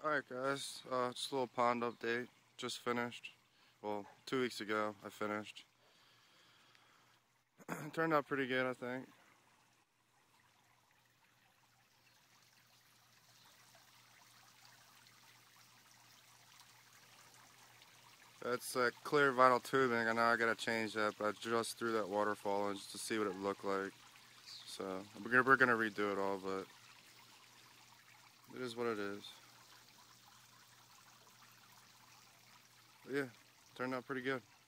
Alright guys, just a little pond update. Just finished. Well, 2 weeks ago I finished. It turned out pretty good, I think. It's a clear vinyl tubing. I know I gotta change that, but I just threw that waterfall in just to see what it looked like. So, we're gonna redo it all, but it is what it is. But yeah, turned out pretty good.